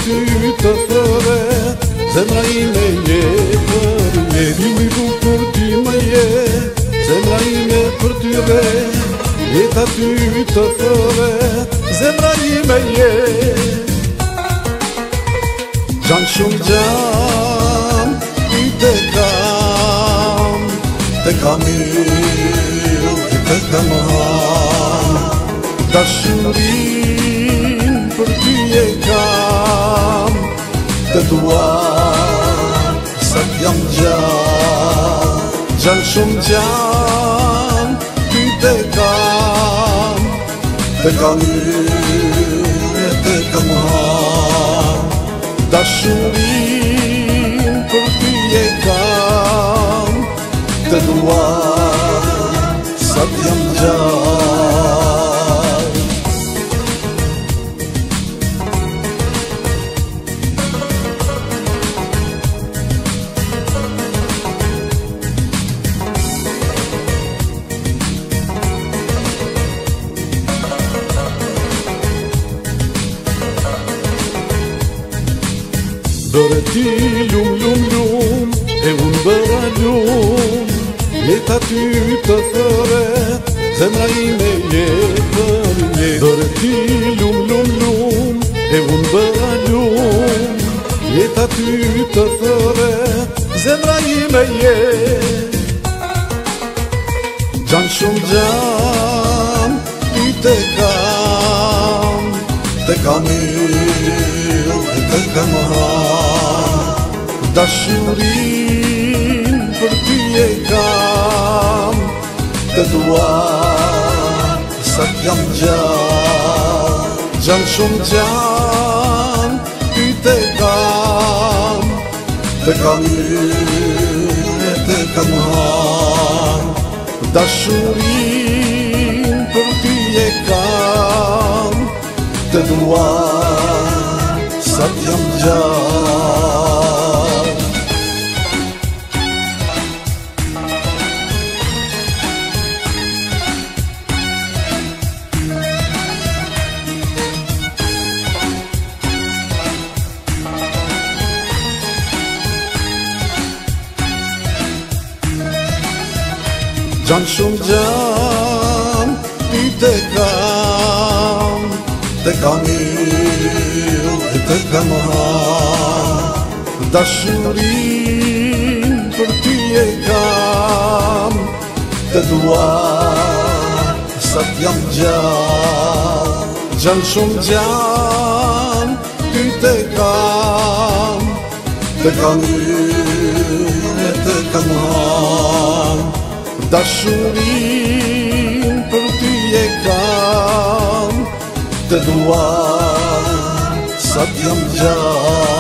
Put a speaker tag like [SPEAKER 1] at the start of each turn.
[SPEAKER 1] ty të thëret, zemra ime je për je. Ti më bukur ti më je, zemra ime për ty re. Jeta ty të thëret, zemra ime je. Gjan shumë gjan, ty te kam mirë, te kam ham. Dashurin për ty e kam, të dua sa t'jam gjan. Gjan shumë gjan, ty te kam mirë, te kam ham. Dashurin për ty e kam, të dua sa t'jam gjan. Bërë ti lum, e unë bëra lum. Jeta ty të thëret, zemra ime je për je. Bërë ti lum, e unë bëra lum. Jeta ty të thëret, zemra ime je. Gjan shumë gjan, ty te kam mirë, te kam ham. Dashurin për ty e kam, të dua sa t'jam gjan. Gjan shumë gjan, ty te kam mirë, te kam ham. Dashurin për ty e kam, të dua sa t'jam gjan. Gjan shumë gjan, ty te kam mirë, te kam ham. Dashurin për ty e kam, të dua sa t'jam gjan. Gjan shumë gjan, ty te kam mirë, te kam ham. Dashurin për ty e kam, të dua sa t'jam gjan.